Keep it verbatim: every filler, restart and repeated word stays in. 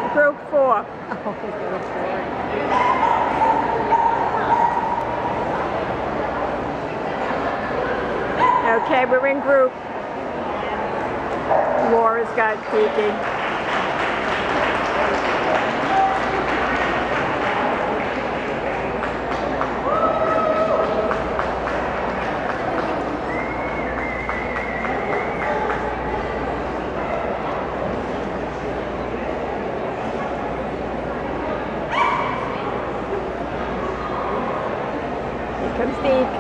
Group four. Oh, group four. Okay, we're in group. Laura's got Kiki. Here comes Deke.